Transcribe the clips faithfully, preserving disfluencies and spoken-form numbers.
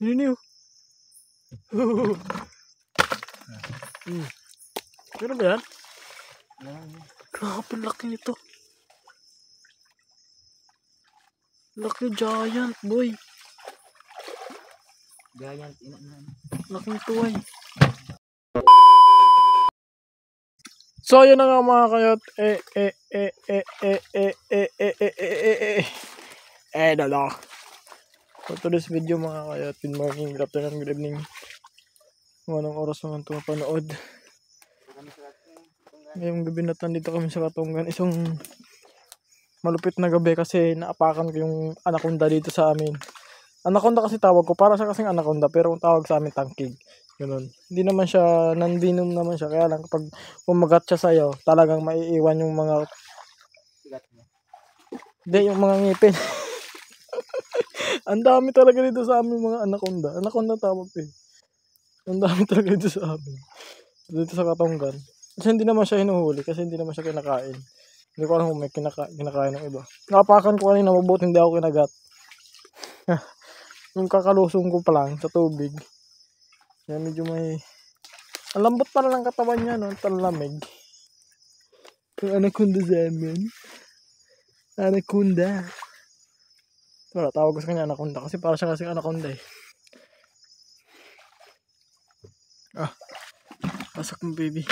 Yun yun. Hmm. Pero ba yan? Grabe laki nito. Laki giant boy. Giant ina na. Laking tuway. So yun na nga mga kayot. Eh eh eh eh eh eh eh eh eh eh eh eh dala. For today's video mga kayot, good morning, good afternoon, good evening. Anong oras naman ito mapanood. Ngayong gabi na dito kami sa Katunggan. Isang malupit na gabi kasi naapakan ko yung anaconda dito sa amin. Anaconda kasi tawag ko, para sa kasing anaconda pero ang tawag sa amin tangkig. Ganun. Hindi naman siya, non-venom naman siya. Kaya lang kapag umagat siya sa'yo, talagang maiiwan yung mga... Hindi, yung mga ngipin. Ang dami talaga dito sa amin mga anaconda. Anaconda tawag ko eh. Ang dami talaga dito sa amin. Dito sa Katunggan. Kasi hindi naman siya hinuhuli. Kasi hindi naman siya kinakain. Hindi ko alam kung may kinaka kinakain ng iba. Napakan ko kanina, mabuti hindi ako kinagat. Yung kakalusong ko pa lang sa tubig. Kaya medyo may... Ang lambot pala ng katawan niya, no? Talamig. Yung anaconda sa amin. Anaconda. Wala, tawag ko sa kanya anaconda. Kasi para siya kasing anaconda eh. Ah. Pasok mo baby.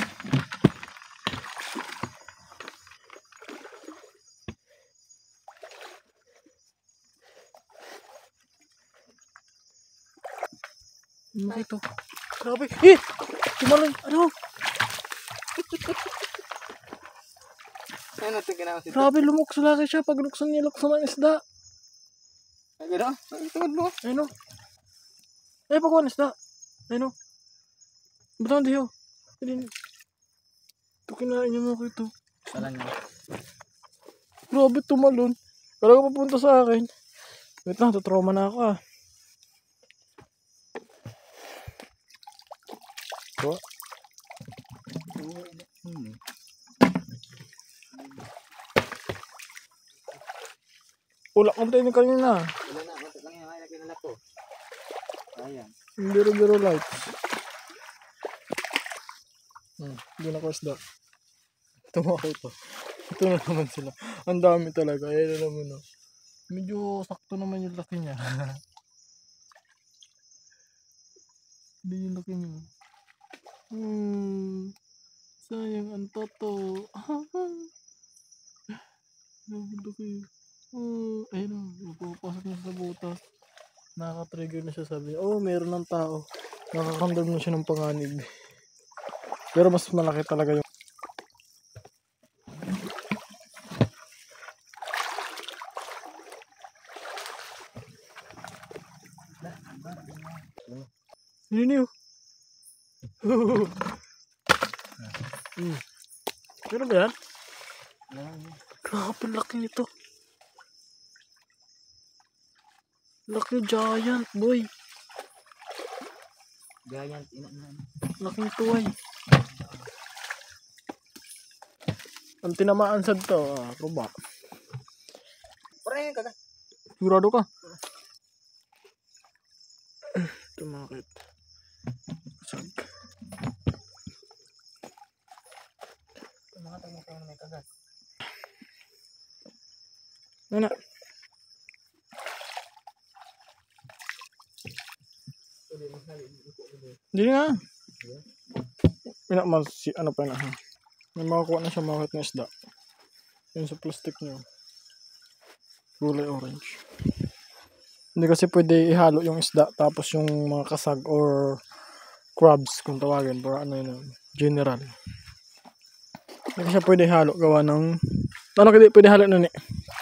Ano ito? Grabe. Eh! Tumalon. Ano? Ano ito ginawa si Grabe, lumukso laki siya. Pag lukson niya, lukson ng isda. Ay gano'n? Ay tungod mo. Ayun o. Eh, pagkuhan isda. Ayun o. Ba't naman diyo? Ito kinain niya mo ko ito. Wala niya. Grabe, tumalon. Kala ko papunta sa akin. Wait lang, tutrauma na ako ah. Ito. Hmm. Ulak mo tayo kanina. Wala na, matot lang yung ay nakinala ko. Ayan. Biro-biro lights. Hmm, hindi na ko isda. Ito mga ito. Ito na naman sila. Ang dami talaga. Ayan na naman o. Medyo sakto naman yung laki niya. Hindi yung laki niya. Hmm. Sayang ang toto. Nabulaki. Oh, ayun o. Pupasok na sa butas. Nakaka-trigger na siya, sabi. Oh, meron ng tao. Nakakandam na siya ng panganib. Pero mas malaki talaga yung... Yun yun. Hmm. Pero ba yan? Grabe laki nito. Laki giant boy. Giant ina na. Laking tuway. Ang tinamaan sa ito. Ah, ruba. Pare kaga. Sigurado ka? Tumakit. Sag. Mga tayo tayo may kagat. Ano? Hindi nga. Pinaman si ano pa na ha. May makakuha na siya makakit na isda. Yun sa plastic niyo. Kulay orange. Hindi kasi pwede ihalo yung isda tapos yung mga kasag or crabs kung tawagin para ano yun. General. Hindi siya pwede ihalo gawa ng... Ano kaya pwede halo nun eh?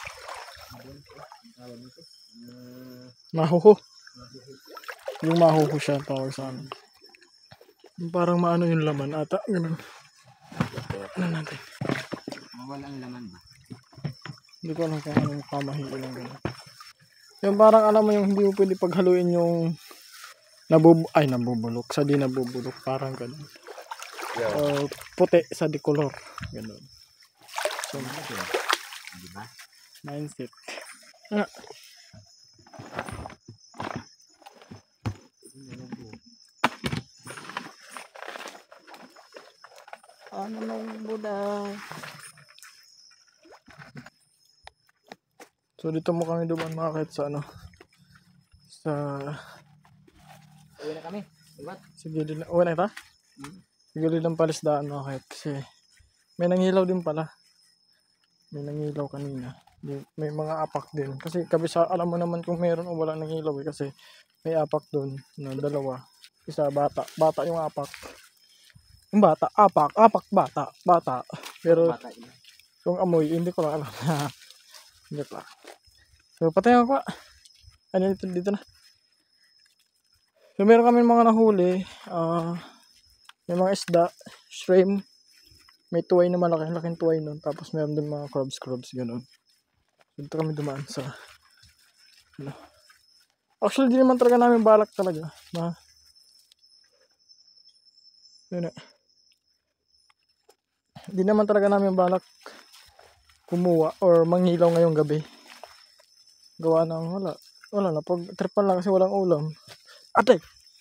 Mahuho. Yung mahuho siya tawag sa amin. Parang maano yung laman ata. Ganun. Ano natin? Mawala ang laman ba? Hindi ko alam kung anong pamahiin ng gano'n. Yung parang alam mo yung hindi mo pwede paghaluin yung nabub ay nabubulok sa di nabubulok. Parang gano'n. Yeah. Uh, puti sa di color. Gano'n. So, diba? Mindset. Ah. Ano nung buday? So dito mo kami dumaan mga kahit sa ano. Sa... Uwi na kami. Ibat. Sa gilid na... Uwi na ita? Hmm. Sa gilid ng palisdaan mga kahit. Kasi may nangilaw din pala. May nangilaw kanina. May, may mga apak din. Kasi kabisa alam mo naman kung meron o wala nangilaw eh. Kasi may apak doon na dalawa. Isa bata. Bata yung apak. Yung bata. Apak. Apak bata. Bata. Pero Bata yun. yung amoy hindi ko lang alam. Hindi pa. So patay ako. Ano dito, dito na. So meron kami mga nahuli. Ah... Uh, may mga isda. Shrimp. May tuway na malaki, laking tuway nun. Tapos meron din mga crabs, crabs, gano'n. Dito kami dumaan sa... Ano. Actually, di naman talaga namin balak talaga. Na... Yun na. Di naman talaga namin balak kumuha or mangilaw ngayong gabi. Gawa ng wala. Wala na. Pag tripan lang kasi walang ulam. Ate!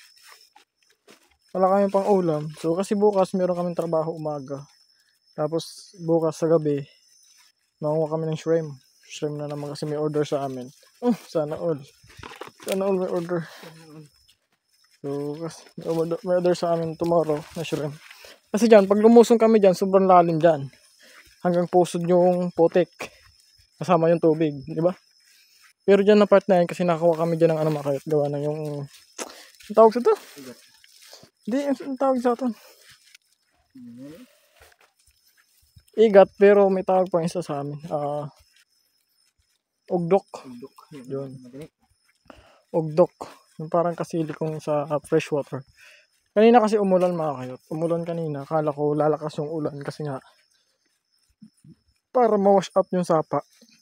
Wala kami pang ulam. So, kasi bukas meron kaming trabaho umaga. Tapos bukas sa gabi, makuha kami ng shrimp. Shrimp na naman kasi may order sa amin. Oh, sana all. Sana all may order. So, kasi may order sa amin tomorrow na shrimp. Kasi dyan, pag lumusong kami dyan, sobrang lalim dyan. Hanggang pusod yung putik. Kasama yung tubig, di ba? Pero dyan na part na yan, kasi nakakuha kami dyan ng ano makayot. Gawa na yung... Ang tawag sa ito? Hindi, ang tawag sa ito. Igat, pero may tawag pang isa sa amin. Ah, uh, ugdok. Ugdok. Yun. Ugdok. Yung parang kasilikong sa uh, fresh water. Kanina kasi umulan mga kayot. Umulan kanina. Akala ko lalakas yung ulan kasi nga para ma-wash out yung sapa.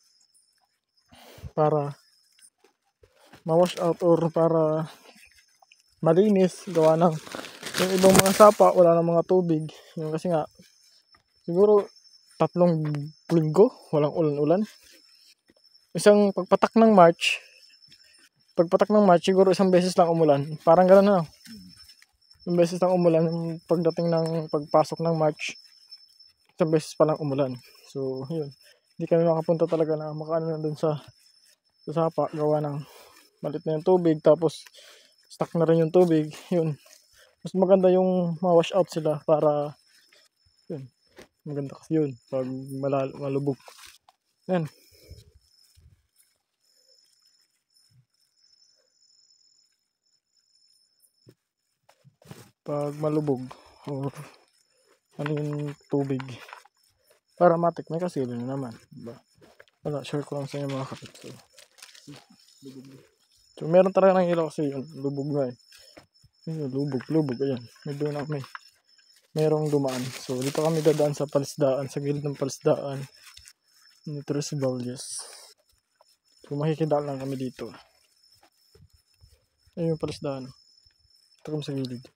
Para ma-wash out or para malinis. Gawa ng yung ibang mga sapa, wala ng mga tubig. Yung kasi nga siguro tatlong linggo, walang ulan-ulan. Isang pagpatak ng March, pagpatak ng March, siguro isang beses lang umulan. Parang gano'n na. Isang beses lang umulan. Pagdating ng pagpasok ng March, isang beses pa lang umulan. So, yun. Hindi kami makapunta talaga na makaano na dun sa, sa sapa. Gawa ng malit na yung tubig. Tapos, stuck na rin yung tubig. Yun. Mas maganda yung ma-wash out sila para, yun. Maganda kasi yun. Pag malal malubog. Yan. Pag malubog or ano yung tubig para matik may kasilo na naman, diba? Wala, share ko lang sa inyo mga kapit. So, so meron talaga ng ilaw kasi yun, lubog nga eh. Yun, lubog, lubog, ayan. May doon na may merong dumaan. So dito kami dadaan sa palisdaan, sa gilid ng palisdaan ni Tres Valles. So makikidaan lang kami dito. Ayun yung palisdaan. Ito kami sa gilid.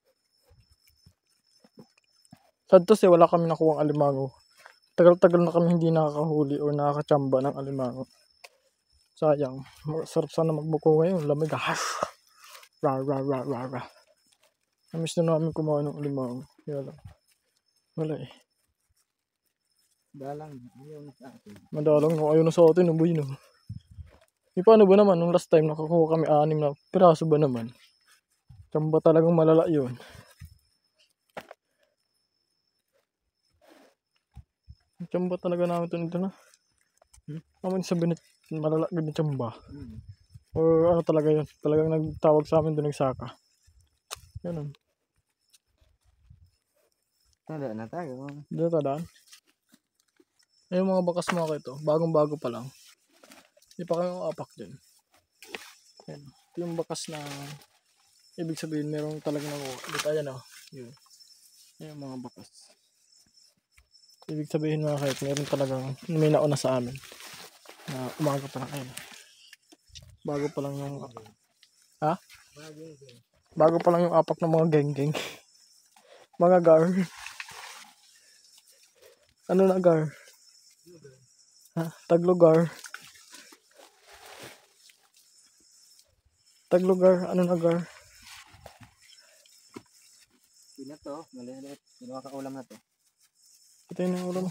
Santos eh, wala kami nakuha ng alimango. Tagal-tagal na kami hindi nakakahuli o nakakachamba ng alimango. Sayang. Sarap sana magbuko ngayon. Lamig ah. Ra ra ra ra ra. Namiss na namin kumain ng alimango. Kaya lang. Wala eh. Dalang. Ayaw sa atin. Madalang no. Ayaw na sa atin. Uboy no. E paano ba naman? Nung last time nakakuha kami anim na piraso ba naman? Chamba talagang malala yun. Chamba talaga namin ito nito na. Hmm? Naman sabihin na malala ganyan chamba. Hmm. Or ano talaga yun. Talagang nagtawag sa amin doon nagsaka. Ganun. Tanda na tayo. Dito tadaan. Ayun mga bakas mga ito. Bagong bago pa lang. Hindi pa kayo apak din. Ayan. Ito yung bakas na ibig sabihin merong talagang nakuha. Dito ayan o. Oh. Yun. Ayun mga bakas. Ibig sabihin mga kahit meron talagang may nauna sa amin. Na umaga pa lang ayun. Bago pa lang yung ha? Bago pa lang yung apak ng mga geng-geng. Mga gar. Ano na gar? Ha? Taglugar. Taglugar. Ano na gar? Sino to? Maliit. Sino makakaulam na to? Ito yun ang ulam.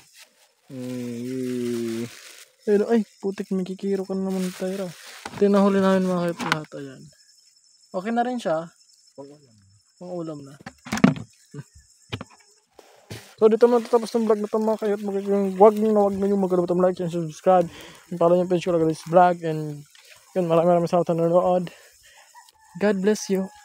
Eh, Ayun, ay, putik, may kikiro ka na naman tayo. Ito yung nahuli namin mga kayot lahat. Ayan. Okay na rin siya. Pang ulam na. So dito na tatapos ng vlog na ito mga kayot. Huwag nyo na huwag nyo magkalimutan like and subscribe. And follow yung page ko lang this vlog. And yun, maraming maraming salamat sa nanonood. God bless you.